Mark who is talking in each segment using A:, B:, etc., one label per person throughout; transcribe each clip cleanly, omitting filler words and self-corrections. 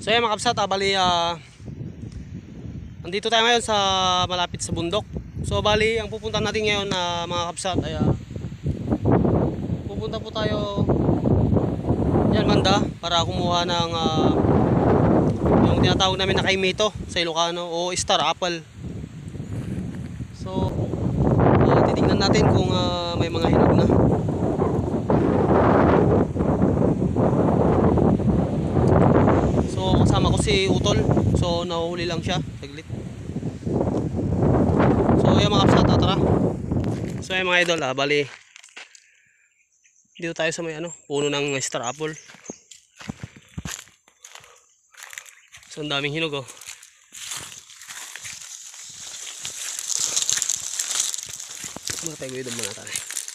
A: So yan mga kapsat, bali nandito tayo ngayon sa malapit sa bundok. So bali ang pupunta natin ngayon mga kapsat ay pupunta po tayo yan banda para kumuha ng yung tinatawag namin na kaimito sa Ilocano o star apple. So titignan natin kung may mga hinog na. So kasama ko si Utol. So nahuhuli lang siya saglit. So yan mga kapsat, tara. So yan mga idol, bali dito tayo sa may puno ng star apple. So ang daming hinog oh. Mataguyod muna tayo.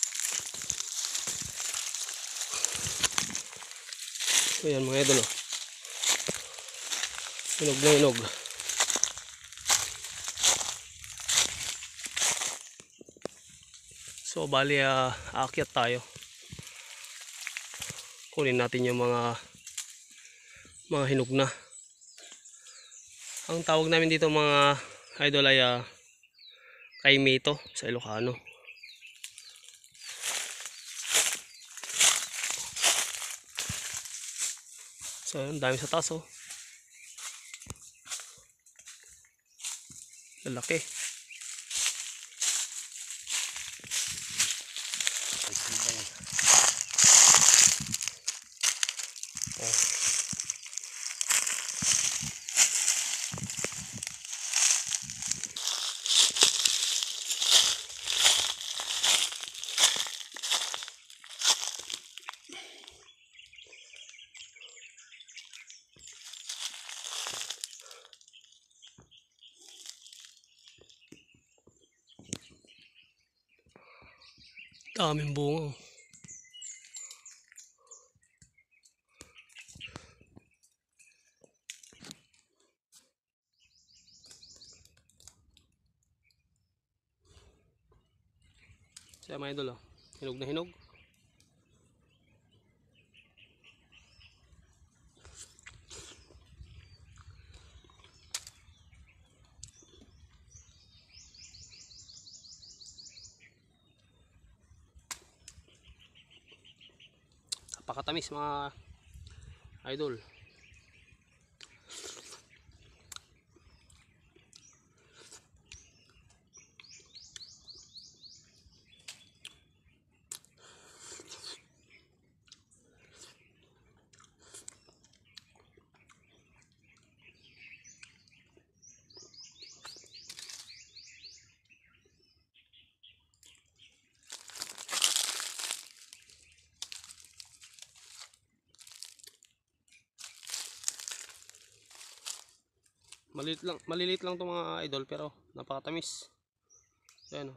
A: So yan mga idol oh. Hinog na hinog. So bali aakyat tayo. Kunin natin yung mga hinog na. Ang tawag namin dito mga idol ay kaimito sa Ilocano. So ang dami sa taas oh. Lalaki. Oh. Daming bunga. Siya mga idol oh. Hinog na hinog. Napakatamis mga idol. Maliliit lang 'tong mga idol pero napakatamis. Ayan oh.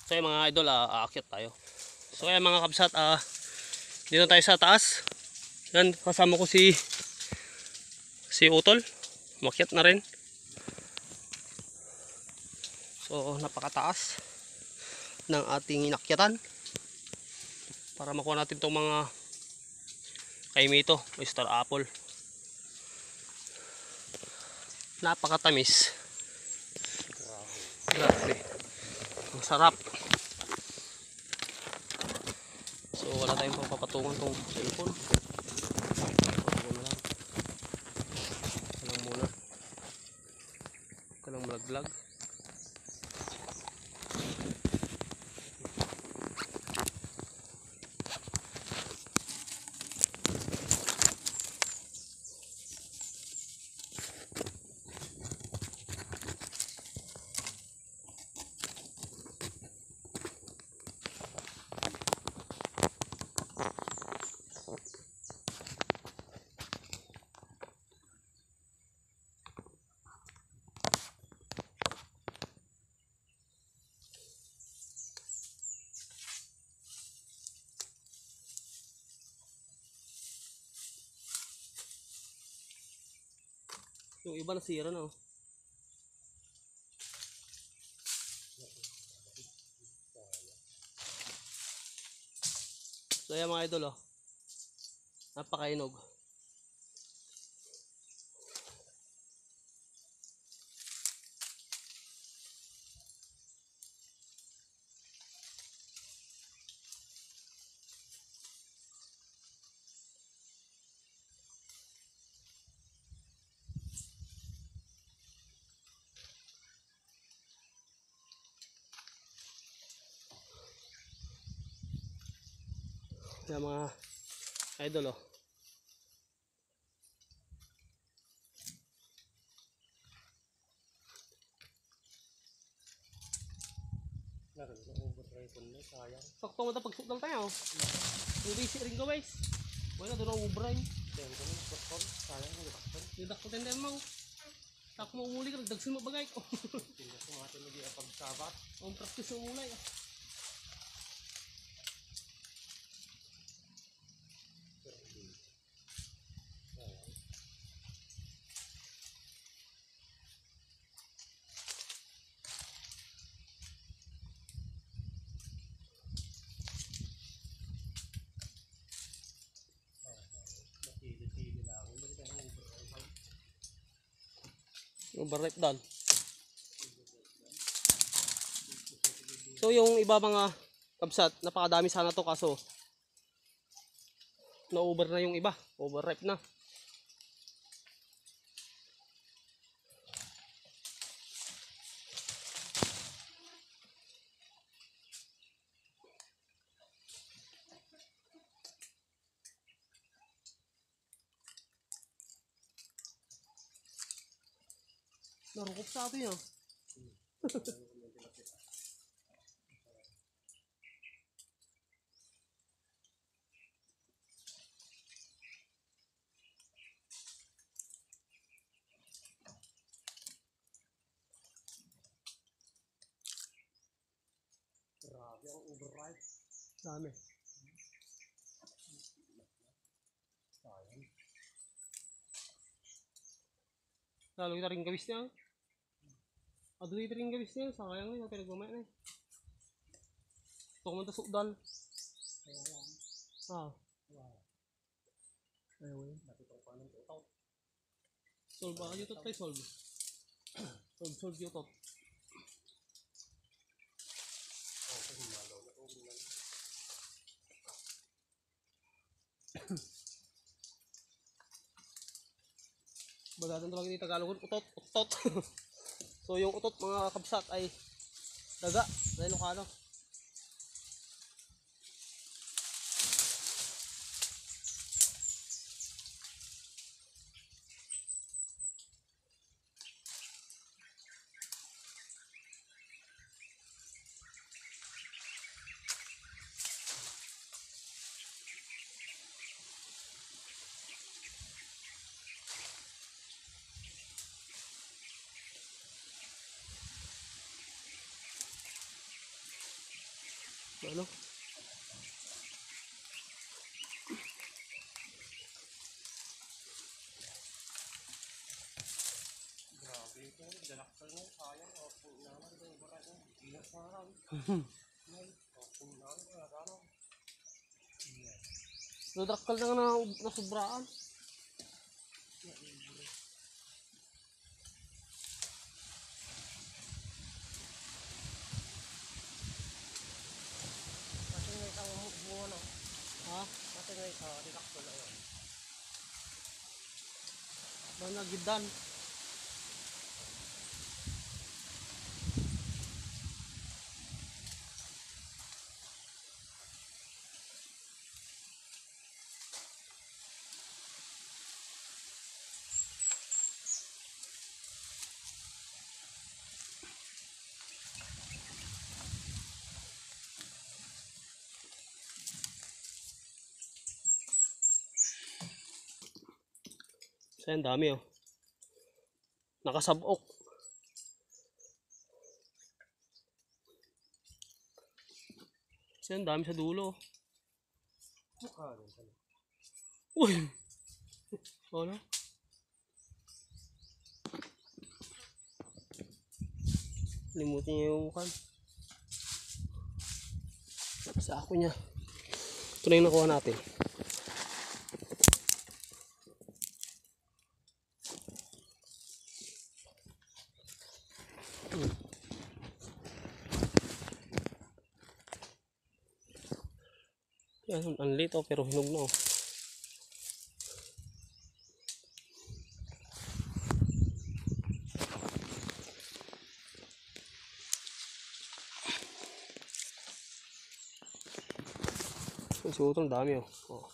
A: So yung mga idol, aakyat tayo. So ayan mga kabsat, dito tayo sa taas. Yan, kasama ko si Utol. Umakyat na rin. So napakataas ng ating inakyatan para makuha natin itong mga kaimito, Mr. Apple. Napakatamis. Grabe. Ang sarap. So wala tayong papatungan tong cellphone. Walang muna. Walang vlog. Yung iba nasira na, oh. So yan mga idol, oh. Napakainog. Yan mga idol, oh. Sakto mo na pagsukdal tayo. Yung basic ring ka guys. Wala doon ang ubray. Yung dakot hindi mo. Tak mo umuli ka, dagsin mo bagay ko. Tindas mo natin lagi ang pagsabat. Ang practice mo umulay. Overripe dal. So yung iba mga kabsat, napakadami sana to kaso na-over na yung iba. Overripe na. Narukop sa atin yan. Grabe ang overripe. Dami. Sayang. Lalo kita rin gawis niya. Ado dito rin gawis niya. Sayang niya. Pinagmamay na. Ito kumanta sukdal. Ayaw yun. Solve ba kayo tot tayo? Solve. Solve yung tot. Bagatan talaga ni Tagalog, utot. So yung utot mga kabsat ay daga na Ilocano. ano.
B: Grabe ito. Dalaktal mo. Sayang. Opo naman. Ito yung baka ito. Ingat sa harap. Opo naman.
A: Dodrakal na nga na sobraan.
B: Kasi may isang bunga na.
A: Ha?
B: Kasi may isang dalaktal na yan.
A: Ba nagidan. So yan, dami oh. Nakasabok. So yan, dami sa dulo.
B: Mukha rin pala.
A: Uy! Ano? Limutin niya yung kan. Sa ako niya. Ito na yung nakuha natin. Yan, ang lito pero hinog na oh. Ang suotong dami oh. Oh.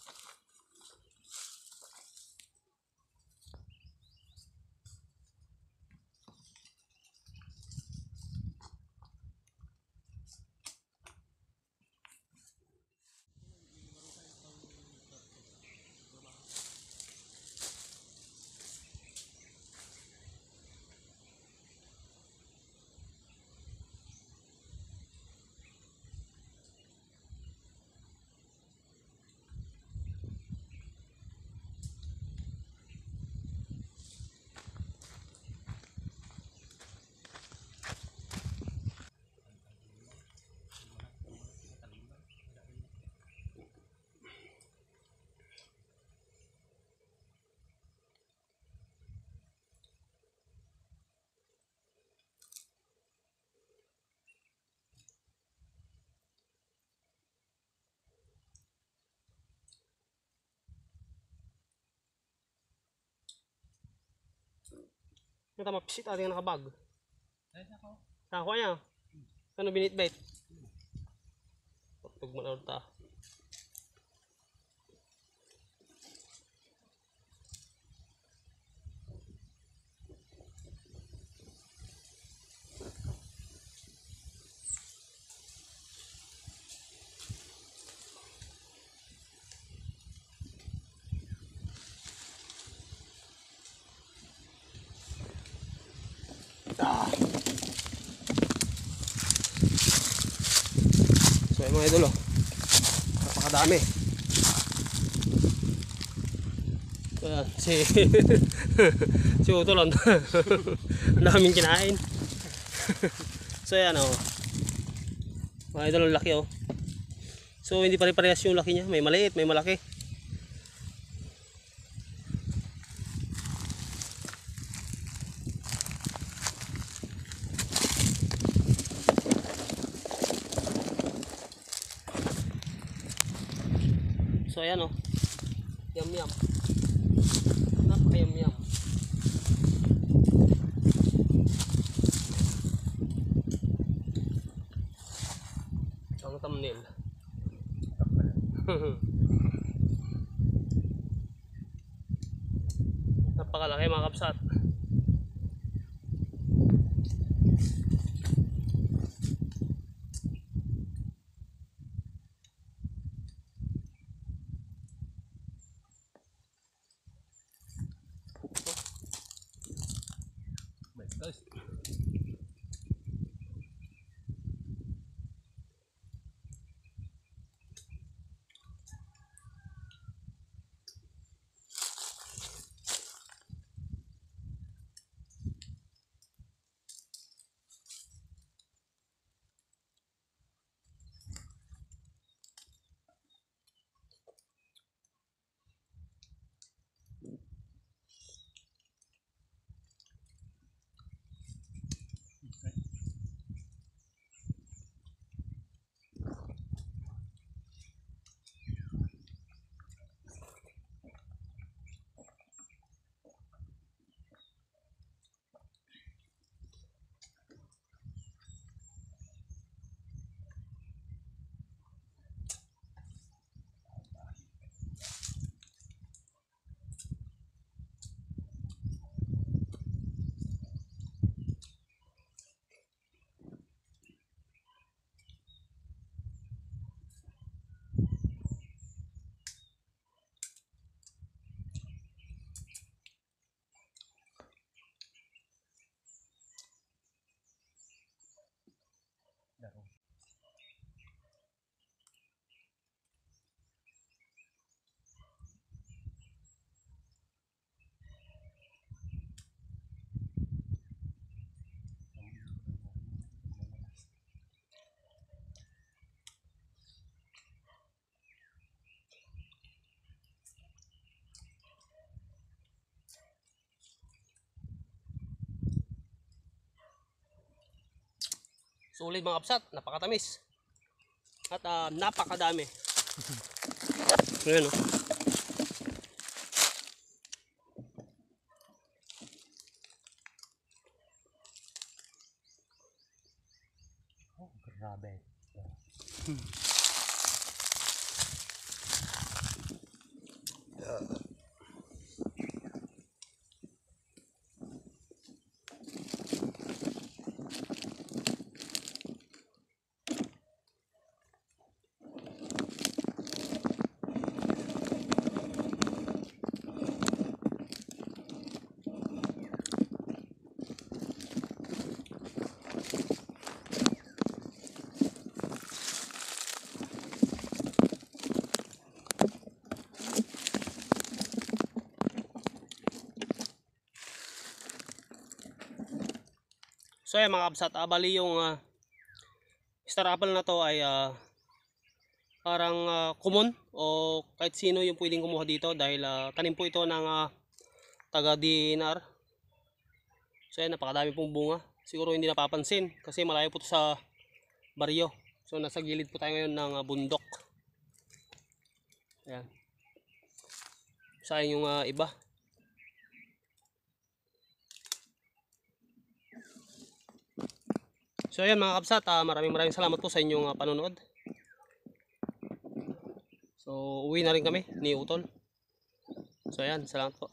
A: Ito mapisit ating nakabag. Ako niya. Ano binitbait? Pag manood ta. So yung mga idol oh. Napakadami. Ayan, si Utol ang daming kinain. So yan oh. Mga idol ang laki oh. So hindi pare-parehas yung laki niya. May maliit, may malaki. So ayan oh. Yum yum. Napaka yum yum. Ang thumbnail. Napakalaki mga kapsat. Guys. Sulit mga kapsat, napakatamis. At napakadami. Ayan o.
B: Oh, grabe.
A: So ayan mga kapsat, bali yung star apple na to ay parang common o kahit sino yung pwedeng kumuha dito dahil tanim po ito ng taga DNR. So ayan, napakadami pong bunga. Siguro hindi napapansin kasi malayo po ito sa baryo. So nasa gilid po tayo ngayon ng bundok. Ayan. Sayang yung iba. So ayan mga kapsat, maraming salamat po sa inyong panonood. So uwi na rin kami ni Utol. So ayan, salamat po.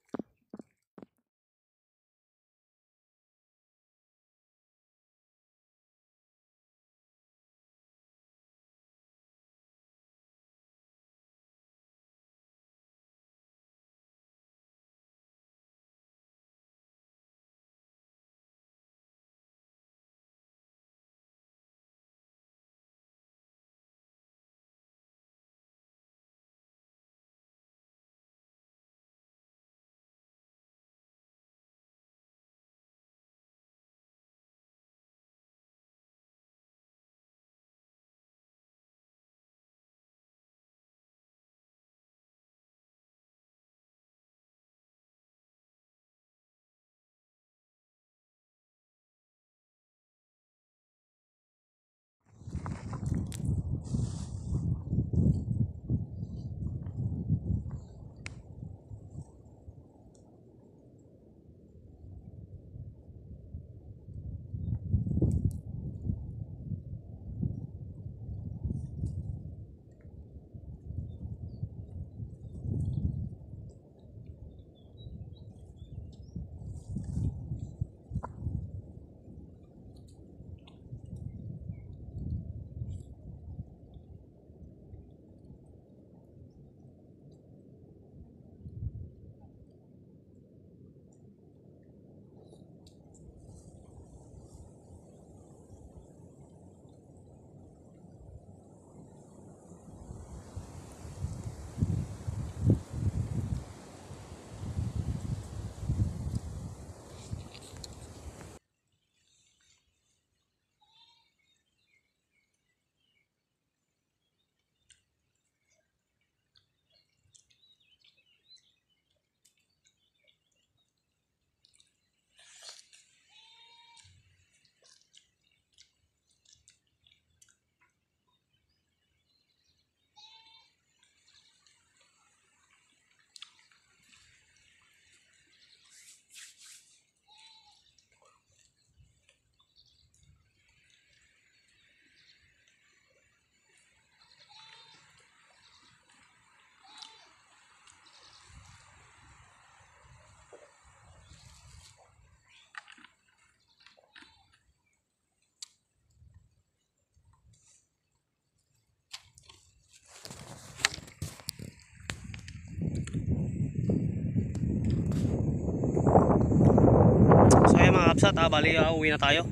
A: So ayan mga kapsat, bali uwi na tayo.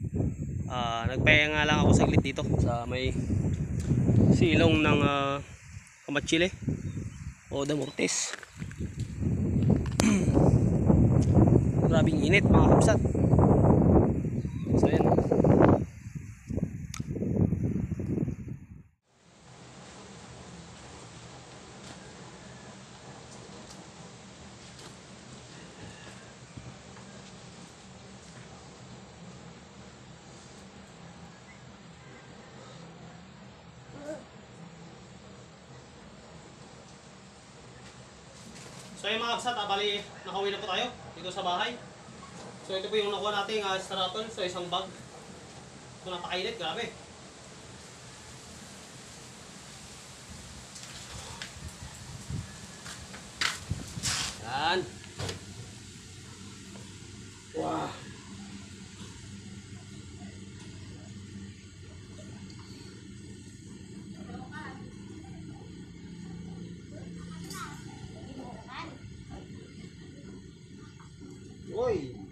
A: Nagpahinga nga lang ako saglit dito sa may silong ng Kamatsile o Damortes. Grabing init mga kapsat. So ayan. So yung mga kabsat, bali nakauwi na po tayo dito sa bahay. So ito po yung nakuha nating Star Apple. So isang bag. So napakainit, grabe. Yan. Wow. Uy.